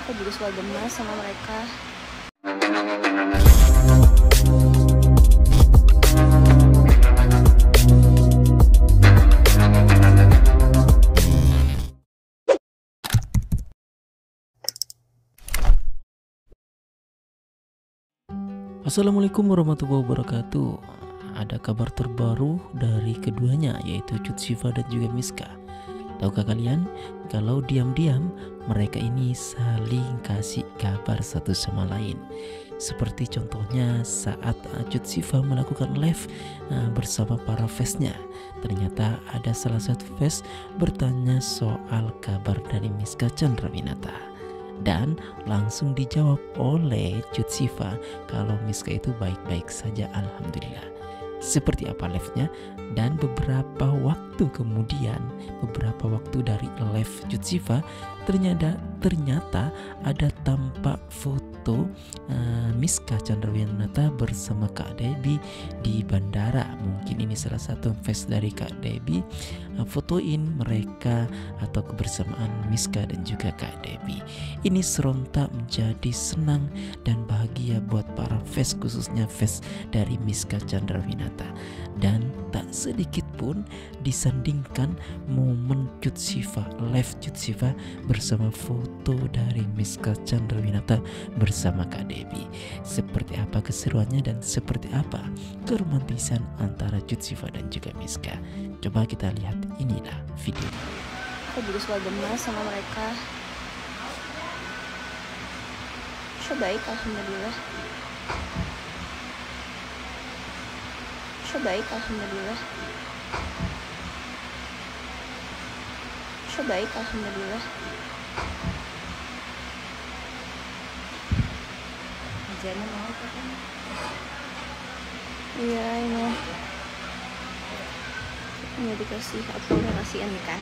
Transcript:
Aku juga suka gemas sama mereka. Assalamualaikum warahmatullahi wabarakatuh. Ada kabar terbaru dari keduanya, yaitu Cut Siva dan juga Miska. Tahukah kalian kalau diam-diam mereka ini saling kasih kabar satu sama lain? Seperti contohnya saat Cut Siva melakukan live bersama para fansnya. Ternyata ada salah satu fans bertanya soal kabar dari Miska Chandrawinata. Dan langsung dijawab oleh Cut Siva kalau Miska itu baik-baik saja, alhamdulillah. Seperti apa live-nya? Dan beberapa waktu kemudian, beberapa waktu dari live Cut Siva, ternyata ada tampak foto Miska Chandrawinata bersama Kak Debbie di bandara. Mungkin ini salah satu fans dari Kak Debbie fotoin mereka atau kebersamaan Miska dan juga Kak Debbie. Ini serentak menjadi senang dan bahagia buat para fans, khususnya fans dari Miska Chandrawinata. Dan tak sedikit pun disandingkan momen Cut Siva, live Cut Siva bersama foto dari Miska Chandrawinata bersama Kak Debbie. Seperti apa keseruannya dan seperti apa keromantisan antara Cut Siva dan juga Miska? Coba kita lihat, inilah video. Aku juga suka gemas sama mereka. So baik, alhamdulillah. So baik, alhamdulillah. So baik, alhamdulillah. Jangan mau kan? Iya, ini mau dikasih apa udah kasihan nih kan?